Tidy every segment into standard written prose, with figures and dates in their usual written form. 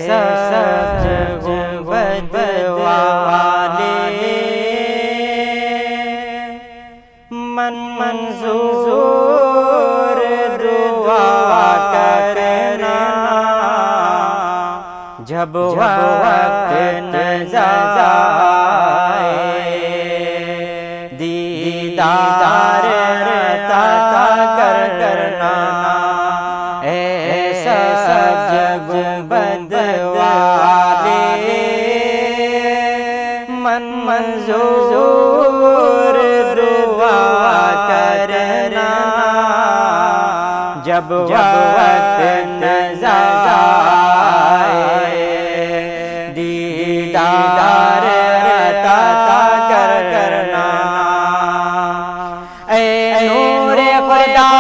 सब्ज गुंबद वाले मंजूर दुआ करना जब वक्त नज़र आए दीदार अता करना ऐसा सब्ज गुंबद वाले मंजूर दुआ करना जब वक्त नज़र आए दीदार अता करना ऐ नूर खुदा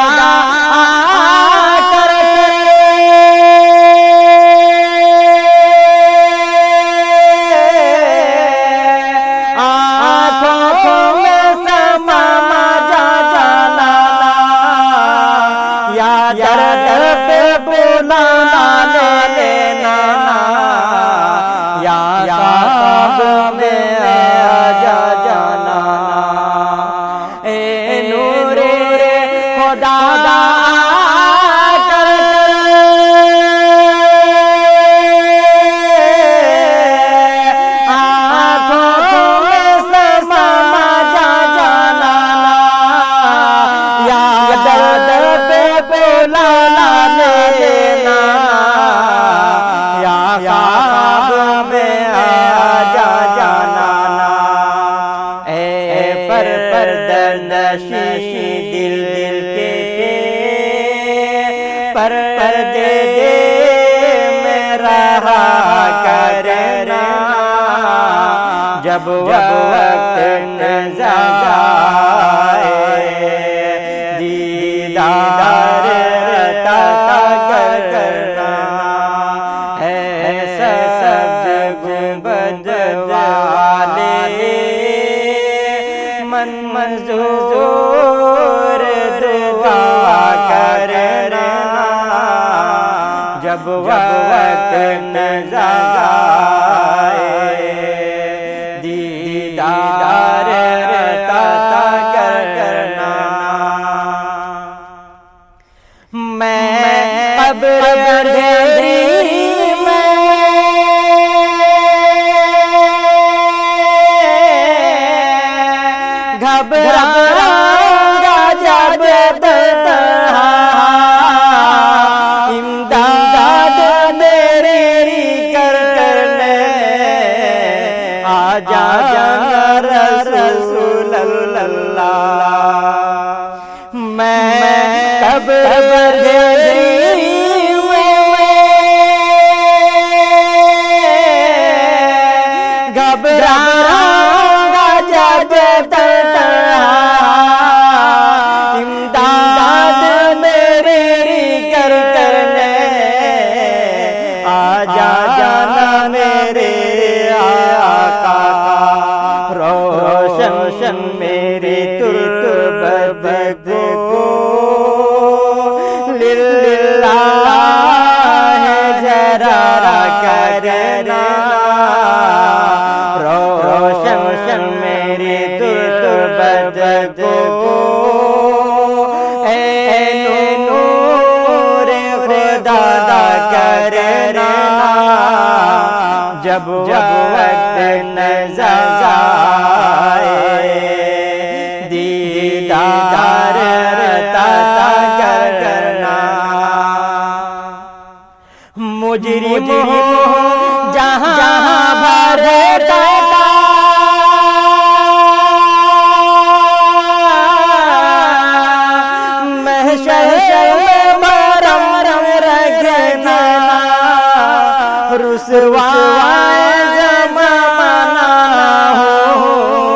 दिल के पर्दे में रहा करना जब वक्त नज़र आए दीदार अता करना ऐसा सब्ज गुंबद वाले मंजूर दुआ करना जब वक्त नज़र आए दीदार अता करना। मैं कब्र अंधेरी घबराऊंगा जब तन्हा इमदाद मेरी करने आजा रसूल अल्लाह। मैं कब्र अंधेरी घबराऊंगा जब इमदाद मेरी करने आजा जाना मेरे आका रोशन मेरी तुर्बत को लिल्लाह जरा करना रोशन मेरी तुर्बत को नूर खुदा करना जब वक्त नज़र आए दीदार अता करना। मुजरिम जहाँ भरता रुसवाए ज़माना हो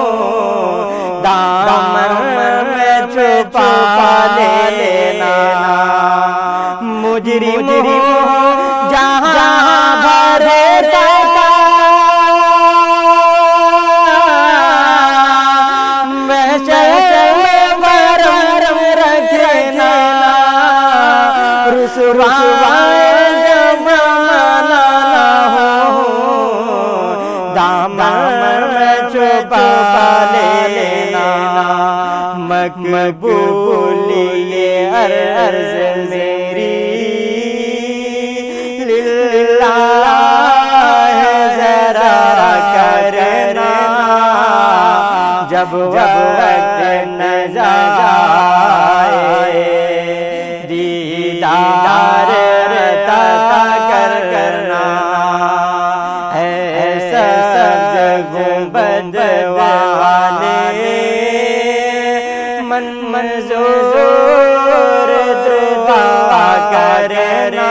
दामन में छुपा लेना मुजरिम जहाँ भरता रखना रुसवाए ज़माना मकबूलिए अर्ज़ मेरी लिल्लाह ज़रा करना, जब वक्त न जाए दीदार ता करना। ऐसा गुंबद वाले मंजूर दुआ करना,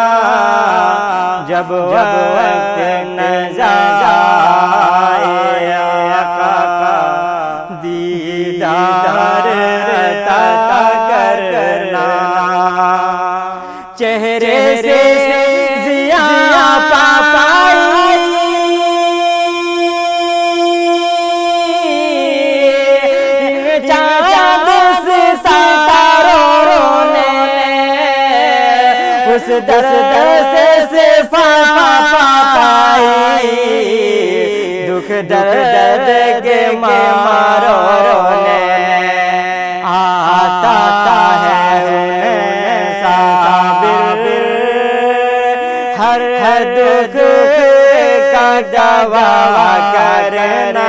जब वक्त न जाए आका का दीदार ता करना। चेहरे से ज़िया पाई चाँद सितारों ने, उस दर्द से पाई दुख दर्द के मारों ने। आता है साबिर हर दुख का दवा करना,